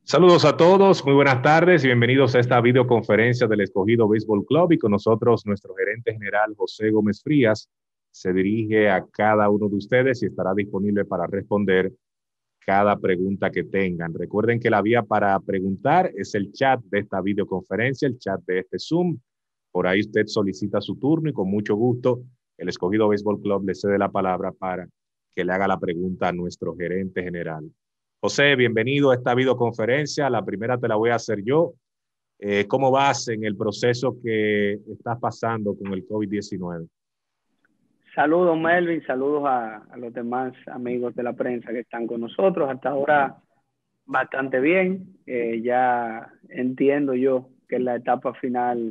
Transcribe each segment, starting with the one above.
Saludos a todos, muy buenas tardes y bienvenidos a esta videoconferencia del Escogido Béisbol Club y con nosotros nuestro gerente general José Gómez Frías se dirige a cada uno de ustedes y estará disponible para responder cada pregunta que tengan. Recuerden que la vía para preguntar es el chat de esta videoconferencia, el chat de este Zoom. Por ahí usted solicita su turno y con mucho gusto el Escogido Béisbol Club le cede la palabra para que le haga la pregunta a nuestro gerente general. José, bienvenido a esta videoconferencia. La primera te la voy a hacer yo. ¿Cómo vas en el proceso que estás pasando con el COVID-19? Saludos, Melvin, saludos a los demás amigos de la prensa que están con nosotros. Hasta ahora bastante bien. Ya entiendo yo que es la etapa final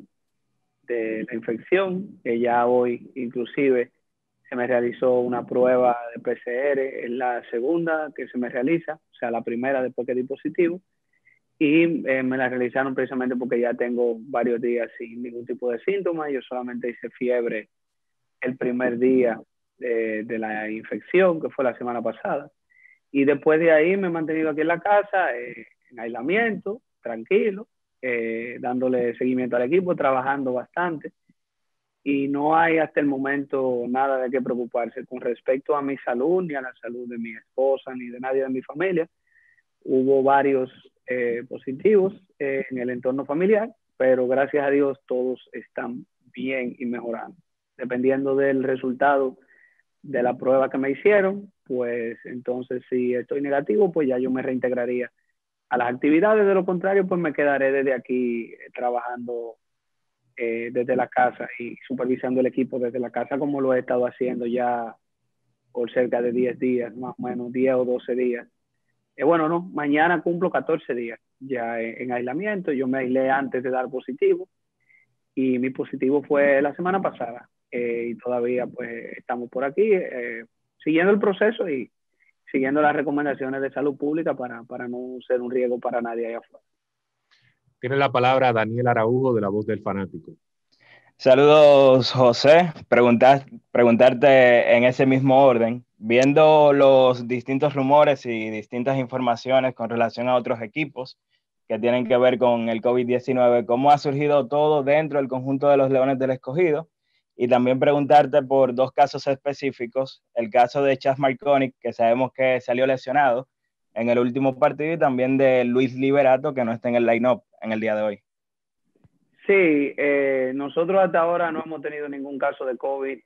de la infección, que ya hoy inclusive se me realizó una prueba de PCR, es la segunda que se me realiza, o sea, la primera después que di positivo, y me la realizaron precisamente porque ya tengo varios días sin ningún tipo de síntomas. Yo solamente hice fiebre el primer día de la infección, que fue la semana pasada. Y después de ahí me he mantenido aquí en la casa, en aislamiento, tranquilo, dándole seguimiento al equipo, trabajando bastante. Y no hay hasta el momento nada de qué preocuparse con respecto a mi salud, ni a la salud de mi esposa, ni de nadie de mi familia. Hubo varios positivos en el entorno familiar, pero gracias a Dios todos están bien y mejorando. Dependiendo del resultado de la prueba que me hicieron, pues entonces si estoy negativo, pues ya yo me reintegraría a las actividades. De lo contrario, pues me quedaré desde aquí trabajando desde la casa y supervisando el equipo desde la casa, como lo he estado haciendo ya por cerca de 10 días, más o menos 10 o 12 días. Bueno, no, mañana cumplo 14 días ya en aislamiento. Yo me aislé antes de dar positivo y mi positivo fue la semana pasada. Y todavía pues estamos por aquí siguiendo el proceso y siguiendo las recomendaciones de salud pública para no ser un riesgo para nadie allá afuera. Tiene la palabra Daniel Araujo de La Voz del Fanático. Saludos, José. Preguntarte en ese mismo orden, viendo los distintos rumores y distintas informaciones con relación a otros equipos que tienen que ver con el COVID-19, ¿cómo ha surgido todo dentro del conjunto de los Leones del Escogido? Y también preguntarte por dos casos específicos, el caso de Chas Marconi, que sabemos que salió lesionado en el último partido, y también de Luis Liberato, que no está en el line-up en el día de hoy. Sí, nosotros hasta ahora no hemos tenido ningún caso de COVID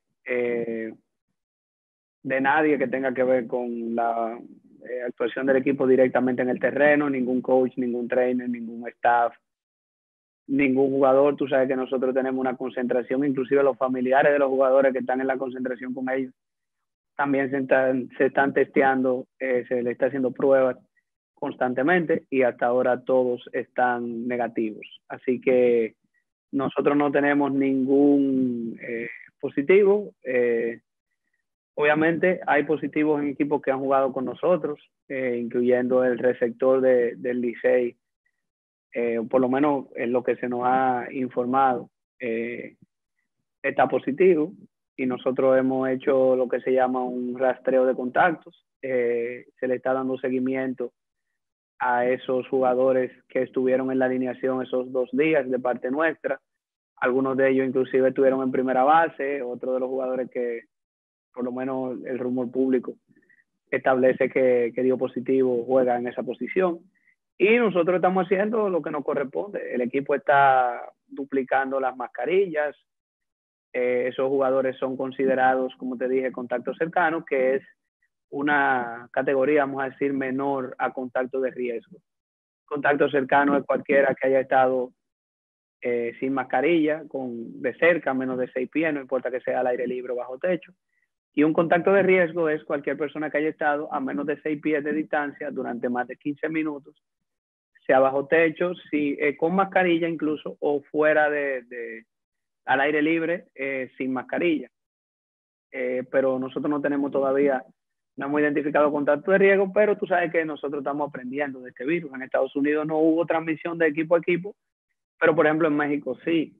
de nadie que tenga que ver con la actuación del equipo directamente en el terreno, ningún coach, ningún trainer, ningún staff, ningún jugador. Tú sabes que nosotros tenemos una concentración, inclusive los familiares de los jugadores que están en la concentración con ellos también se están testeando, se le está haciendo pruebas constantemente y hasta ahora todos están negativos. Así que nosotros no tenemos ningún positivo. Obviamente hay positivos en equipos que han jugado con nosotros, incluyendo el receptor del Licey, por lo menos en lo que se nos ha informado, está positivo y nosotros hemos hecho lo que se llama un rastreo de contactos. Se le está dando seguimiento a esos jugadores que estuvieron en la alineación esos 2 días de parte nuestra. Algunos de ellos inclusive estuvieron en primera base, otro de los jugadores que por lo menos el rumor público establece que dio positivo juega en esa posición. Y nosotros estamos haciendo lo que nos corresponde. El equipo está duplicando las mascarillas. Esos jugadores son considerados, como te dije, contactos cercanos, que es una categoría, vamos a decir, menor a contacto de riesgo. Contacto cercano es cualquiera que haya estado sin mascarilla, de cerca, menos de 6 pies, no importa que sea al aire libre o bajo techo. Y un contacto de riesgo es cualquier persona que haya estado a menos de 6 pies de distancia durante más de 15 minutos, sea bajo techo, con mascarilla incluso, o fuera al aire libre sin mascarilla. Pero nosotros no tenemos todavía, no hemos identificado contacto de riesgo, pero tú sabes que nosotros estamos aprendiendo de este virus. En Estados Unidos no hubo transmisión de equipo a equipo, pero por ejemplo en México sí.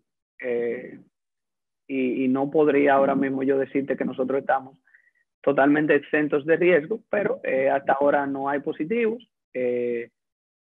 Y no podría ahora mismo yo decirte que nosotros estamos totalmente exentos de riesgo, pero hasta ahora no hay positivos. Y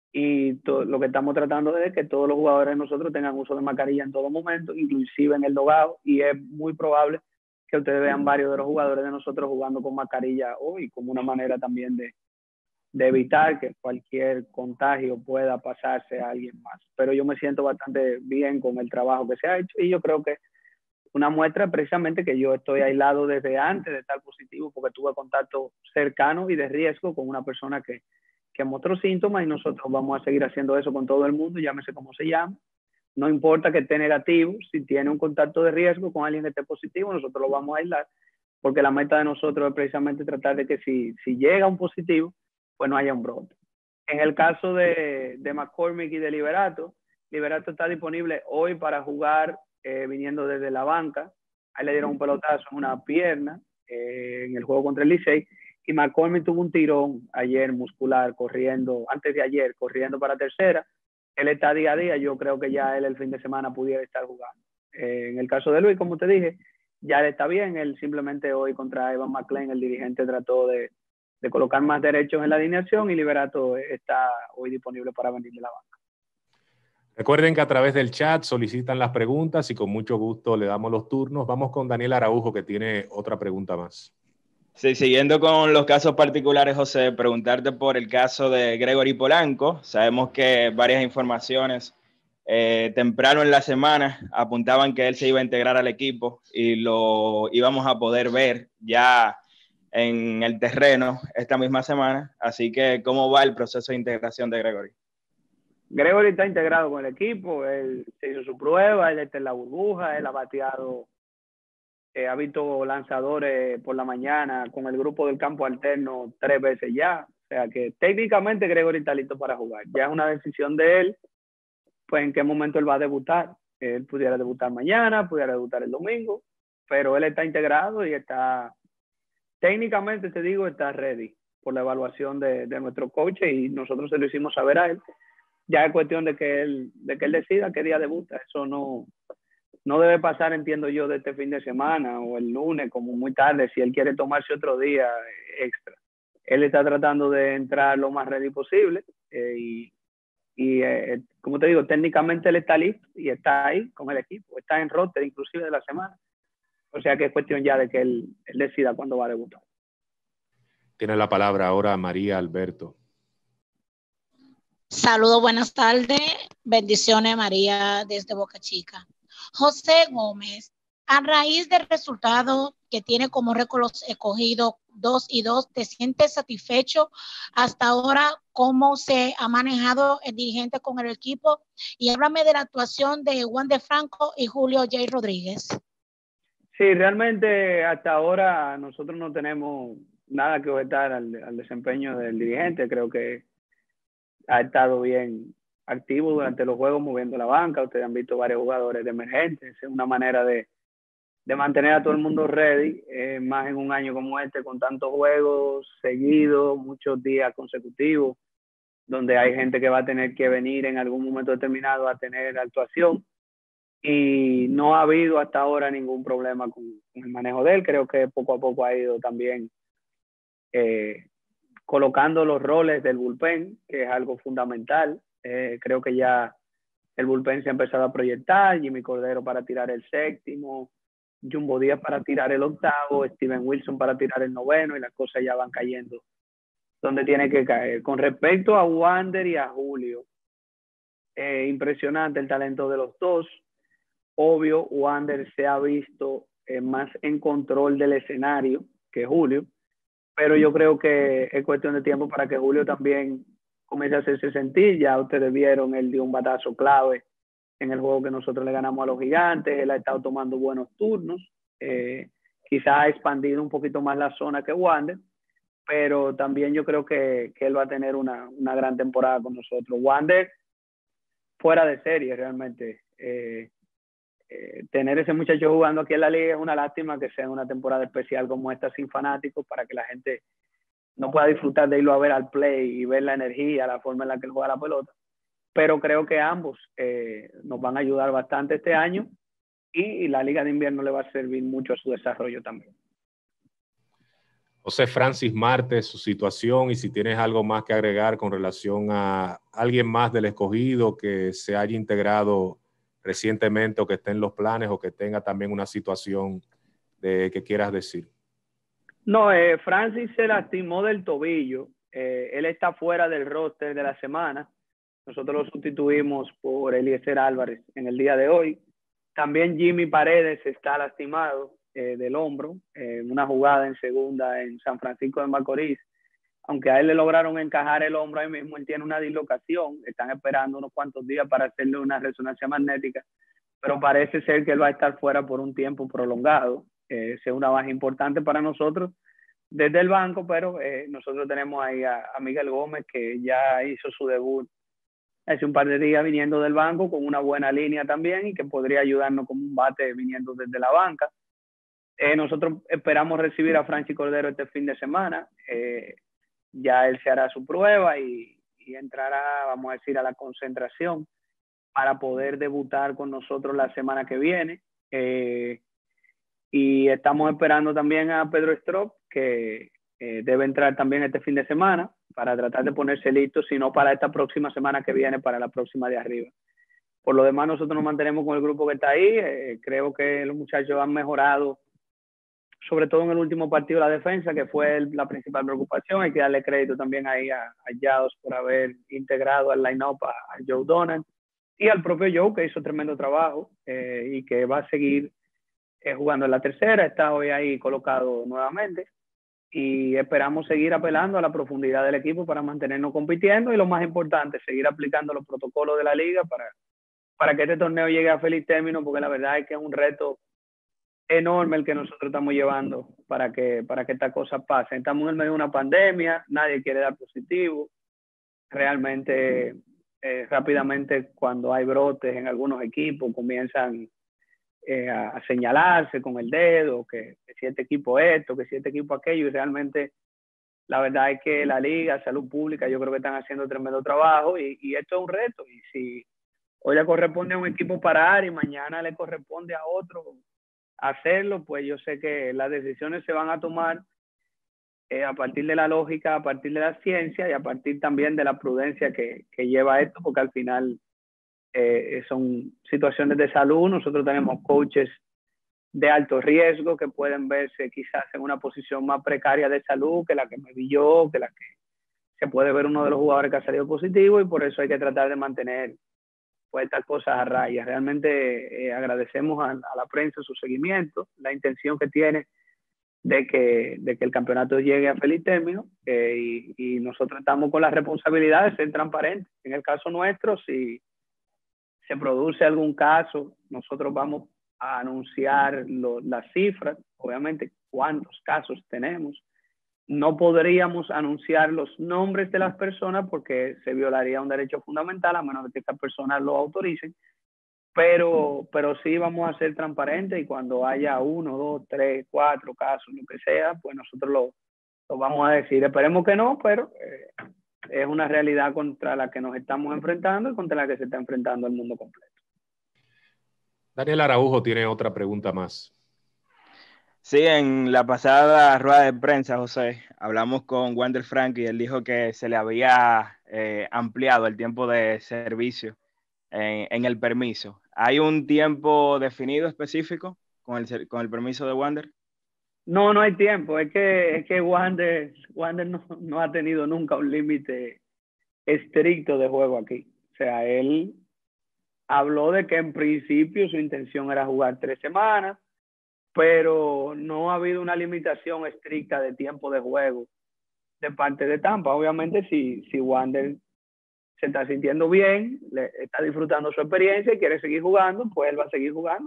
y lo que estamos tratando es que todos los jugadores de nosotros tengan uso de mascarilla en todo momento, inclusive en el dogado, y es muy probable que ustedes vean varios de los jugadores de nosotros jugando con mascarilla hoy, como una manera también de evitar que cualquier contagio pueda pasarse a alguien más. Pero yo me siento bastante bien con el trabajo que se ha hecho y yo creo que una muestra precisamente que yo estoy aislado desde antes de estar positivo porque tuve contacto cercano y de riesgo con una persona que mostró síntomas y nosotros vamos a seguir haciendo eso con todo el mundo, llámese como se llama. No importa que esté negativo, si tiene un contacto de riesgo con alguien que esté positivo, nosotros lo vamos a aislar porque la meta de nosotros es precisamente tratar de que si llega un positivo, pues no haya un brote. En el caso de McCormick y de Liberato está disponible hoy para jugar viniendo desde la banca. Ahí le dieron un pelotazo en una pierna en el juego contra el Licey y McCormick tuvo un tirón ayer muscular antes de ayer, corriendo para tercera. Él está día a día, yo creo que ya él el fin de semana pudiera estar jugando. En el caso de Luis, como te dije, ya él está bien, él simplemente hoy contra Evan McLean, el dirigente trató de colocar más derechos en la alineación y Liberato está hoy disponible para venir de la banca. Recuerden que a través del chat solicitan las preguntas y con mucho gusto le damos los turnos. Vamos con Daniel Araujo que tiene otra pregunta más. Sí, siguiendo con los casos particulares, José, preguntarte por el caso de Gregory Polanco. Sabemos que varias informaciones temprano en la semana apuntaban que él se iba a integrar al equipo y lo íbamos a poder ver ya en el terreno esta misma semana. Así que, ¿cómo va el proceso de integración de Gregory? Gregory está integrado con el equipo, él se hizo su prueba, él está en la burbuja, él ha bateado, ha visto lanzadores por la mañana con el grupo del campo alterno 3 veces ya. O sea que técnicamente Gregory está listo para jugar. Ya es una decisión de él, pues en qué momento él va a debutar. Él pudiera debutar mañana, pudiera debutar el domingo, pero él está integrado y está, técnicamente te digo, está ready por la evaluación de nuestro coach y nosotros se lo hicimos saber a él. Ya es cuestión de que él decida qué día debuta. Eso no debe pasar, entiendo yo, de este fin de semana o el lunes, como muy tarde, si él quiere tomarse otro día extra. Él está tratando de entrar lo más ready posible como te digo, técnicamente él está listo y está ahí con el equipo, está en roster inclusive de la semana. O sea que es cuestión ya de que él decida cuándo va a debutar. Tiene la palabra ahora María Alberto. Saludos, buenas tardes. Bendiciones, María, desde Boca Chica. José Gómez, a raíz del resultado que tiene como récord los escogidos 2-2, ¿te sientes satisfecho hasta ahora cómo se ha manejado el dirigente con el equipo? Y háblame de la actuación de Wander Franco y Julio J. Rodríguez. Sí, realmente hasta ahora nosotros no tenemos nada que objetar al desempeño del dirigente. Creo que ha estado bien activo durante los juegos, moviendo la banca. Ustedes han visto varios jugadores de emergentes. Es una manera de mantener a todo el mundo ready, más en un año como este, con tantos juegos seguidos, muchos días consecutivos, donde hay gente que va a tener que venir en algún momento determinado a tener actuación. Y no ha habido hasta ahora ningún problema con el manejo de él. Creo que poco a poco ha ido también colocando los roles del bullpen, que es algo fundamental. Creo que ya el bullpen se ha empezado a proyectar, Jimmy Cordero para tirar el séptimo, Jumbo Díaz para tirar el octavo, Steven Wilson para tirar el noveno, y las cosas ya van cayendo donde tiene que caer. Con respecto a Wander y a Julio, impresionante el talento de los dos. Obvio, Wander se ha visto más en control del escenario que Julio, pero yo creo que es cuestión de tiempo para que Julio también comience a hacerse sentir. Ya ustedes vieron, él dio un batazo clave en el juego que nosotros le ganamos a los Gigantes. Él ha estado tomando buenos turnos, quizás ha expandido un poquito más la zona que Wander, pero también yo creo que él va a tener una gran temporada con nosotros. Wander fuera de serie realmente. Tener ese muchacho jugando aquí en la liga es una lástima, que sea una temporada especial como esta sin fanáticos, para que la gente no pueda disfrutar de irlo a ver al play y ver la energía, la forma en la que él juega la pelota. Pero creo que ambos nos van a ayudar bastante este año y la liga de invierno le va a servir mucho a su desarrollo también. José Francis Marte, su situación y si tienes algo más que agregar con relación a alguien más del escogido que se haya integrado recientemente o que esté en los planes o que tenga también una situación que quieras decir. No, Francis se lastimó del tobillo. Él está fuera del roster de la semana. Nosotros lo sustituimos por Eliezer Álvarez en el día de hoy. También Jimmy Paredes está lastimado del hombro en una jugada en segunda en San Francisco de Macorís. Aunque a él le lograron encajar el hombro ahí mismo, él tiene una dislocación. Están esperando unos cuantos días para hacerle una resonancia magnética, pero parece ser que él va a estar fuera por un tiempo prolongado. Es una baja importante para nosotros desde el banco, pero nosotros tenemos ahí a Miguel Gómez, que ya hizo su debut hace un par de días viniendo del banco con una buena línea también y que podría ayudarnos como un bate viniendo desde la banca. Nosotros esperamos recibir a Franchi Cordero este fin de semana. Ya él se hará su prueba y entrará, vamos a decir, a la concentración para poder debutar con nosotros la semana que viene. Y estamos esperando también a Pedro Strop, que debe entrar también este fin de semana para tratar de ponerse listo, si no para esta próxima semana que viene, para la próxima de arriba. Por lo demás, nosotros nos mantenemos con el grupo que está ahí. Creo que los muchachos han mejorado, sobre todo en el último partido, la defensa, que fue la principal preocupación. Hay que darle crédito también ahí a Yados por haber integrado al line-up a Joe Donald y al propio Joe, que hizo tremendo trabajo y que va a seguir jugando en la tercera. Está hoy ahí colocado nuevamente y esperamos seguir apelando a la profundidad del equipo para mantenernos compitiendo y lo más importante, seguir aplicando los protocolos de la liga para que este torneo llegue a feliz término, porque la verdad es que es un reto enorme el que nosotros estamos llevando para que estas cosas pasen. Estamos en el medio de una pandemia, nadie quiere dar positivo. Realmente, rápidamente, cuando hay brotes en algunos equipos, comienzan a señalarse con el dedo, que si este equipo esto, que si este equipo aquello, y realmente la verdad es que la liga, salud pública, yo creo que están haciendo tremendo trabajo y esto es un reto. Y si hoy le corresponde a un equipo parar y mañana le corresponde a otro hacerlo, pues yo sé que las decisiones se van a tomar a partir de la lógica, a partir de la ciencia y a partir también de la prudencia que lleva esto, porque al final son situaciones de salud. Nosotros tenemos coaches de alto riesgo que pueden verse quizás en una posición más precaria de salud que la que me vi yo, que la que se puede ver uno de los jugadores que ha salido positivo, y por eso hay que tratar de mantener pues estas cosas a raya. Realmente agradecemos a la prensa su seguimiento, la intención que tiene de que el campeonato llegue a feliz término, y nosotros estamos con la responsabilidad de ser transparentes. En el caso nuestro, si se produce algún caso, nosotros vamos a anunciar las cifras, obviamente cuántos casos tenemos. No podríamos anunciar los nombres de las personas porque se violaría un derecho fundamental a menos de que estas personas lo autoricen, pero sí vamos a ser transparentes, y cuando haya 1, 2, 3, 4 casos, lo que sea, pues nosotros lo vamos a decir. Esperemos que no, pero es una realidad contra la que nos estamos enfrentando y contra la que se está enfrentando el mundo completo. Daniel Araujo tiene otra pregunta más. Sí, en la pasada rueda de prensa, José, hablamos con Wander Franco y él dijo que se le había ampliado el tiempo de servicio en el permiso. ¿Hay un tiempo definido específico con el permiso de Wander? No hay tiempo. Es que Wander no ha tenido nunca un límite estricto de juego aquí. O sea, él habló de que en principio su intención era jugar 3 semanas, pero no ha habido una limitación estricta de tiempo de juego de parte de Tampa. Obviamente, si Wander se está sintiendo bien, está disfrutando su experiencia y quiere seguir jugando, pues él va a seguir jugando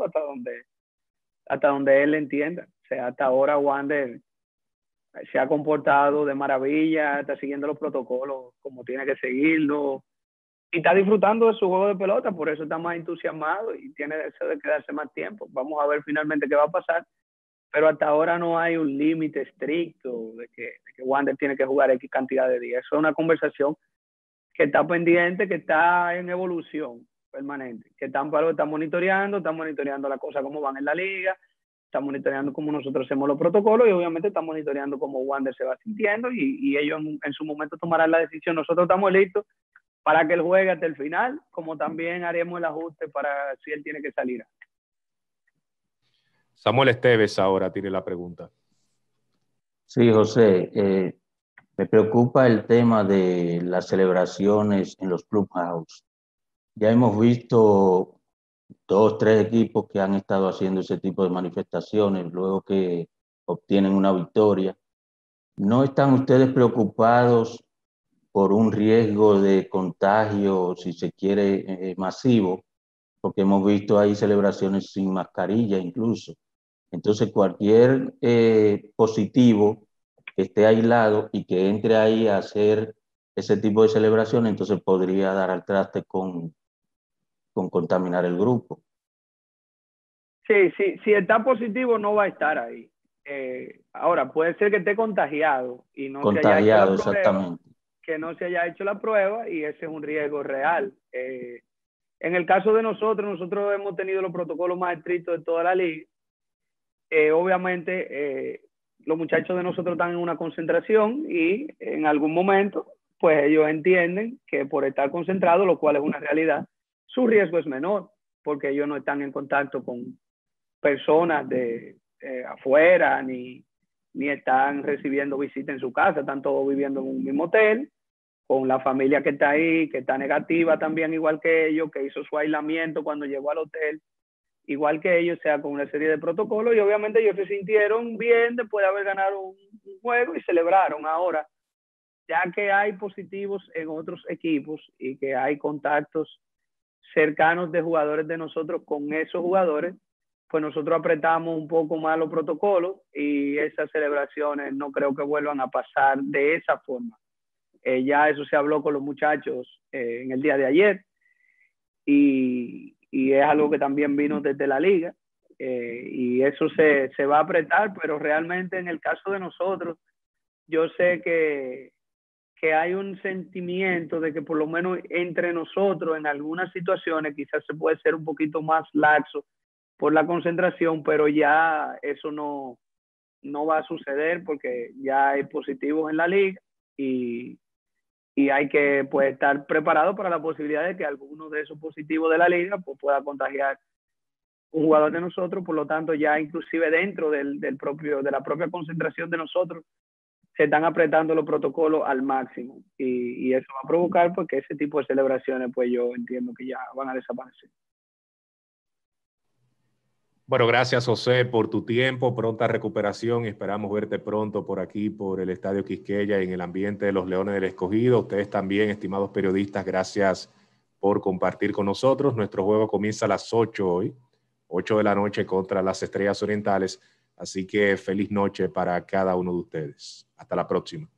hasta donde él entienda. O sea, hasta ahora Wander se ha comportado de maravilla, está siguiendo los protocolos como tiene que seguirlo y está disfrutando de su juego de pelota. Por eso está más entusiasmado y tiene deseo de quedarse más tiempo. Vamos a ver finalmente qué va a pasar, pero hasta ahora no hay un límite estricto de que Wander tiene que jugar X cantidad de días. Eso es una conversación que está pendiente, que está en evolución permanente, que Tampa lo está monitoreando las cosas como van en la liga, está monitoreando cómo nosotros hacemos los protocolos y obviamente está monitoreando cómo Wander se va sintiendo y ellos en su momento tomarán la decisión. Nosotros estamos listos para que él juegue hasta el final, como también haremos el ajuste para si él tiene que salir. Samuel Esteves ahora tiene la pregunta. Sí, José, me preocupa el tema de las celebraciones en los clubhouse. Ya hemos visto 2, 3 equipos que han estado haciendo ese tipo de manifestaciones luego que obtienen una victoria. ¿No están ustedes preocupados por un riesgo de contagio, si se quiere, masivo? Porque hemos visto ahí celebraciones sin mascarilla incluso. Entonces cualquier positivo que esté aislado y que entre ahí a hacer ese tipo de celebración, entonces podría dar al traste con contaminar el grupo. Sí, si está positivo no va a estar ahí. Ahora, puede ser que esté contagiado y no se haya hecho la prueba, exactamente. Que no se haya hecho la prueba y ese es un riesgo real. En el caso de nosotros hemos tenido los protocolos más estrictos de toda la liga. Obviamente, los muchachos de nosotros están en una concentración y en algún momento, pues ellos entienden que por estar concentrados, lo cual es una realidad, su riesgo es menor porque ellos no están en contacto con personas de afuera ni están recibiendo visita en su casa, están todos viviendo en un mismo hotel con la familia que está ahí, que está negativa también igual que ellos, que hizo su aislamiento cuando llegó al hotel igual que ellos, sea con una serie de protocolos y obviamente ellos se sintieron bien después de haber ganado un juego y celebraron. Ahora, ya que hay positivos en otros equipos y que hay contactos cercanos de jugadores de nosotros con esos jugadores, pues nosotros apretamos un poco más los protocolos y esas celebraciones no creo que vuelvan a pasar de esa forma. Ya eso se habló con los muchachos en el día de ayer y es algo que también vino desde la liga y eso se va a apretar, pero realmente en el caso de nosotros, yo sé que hay un sentimiento de que por lo menos entre nosotros en algunas situaciones quizás se puede ser un poquito más laxo por la concentración, pero ya eso no va a suceder porque ya hay positivos en la liga y hay que pues estar preparado para la posibilidad de que alguno de esos positivos de la liga pues, pueda contagiar un jugador de nosotros. Por lo tanto, ya inclusive dentro de la propia concentración de nosotros se están apretando los protocolos al máximo y eso va a provocar pues, que ese tipo de celebraciones pues yo entiendo que ya van a desaparecer. Bueno, gracias José por tu tiempo, pronta recuperación y esperamos verte pronto por aquí, por el Estadio Quisqueya y en el ambiente de los Leones del Escogido. Ustedes también, estimados periodistas, gracias por compartir con nosotros. Nuestro juego comienza a las 8 hoy, 8 de la noche contra las Estrellas Orientales, así que feliz noche para cada uno de ustedes. Hasta la próxima.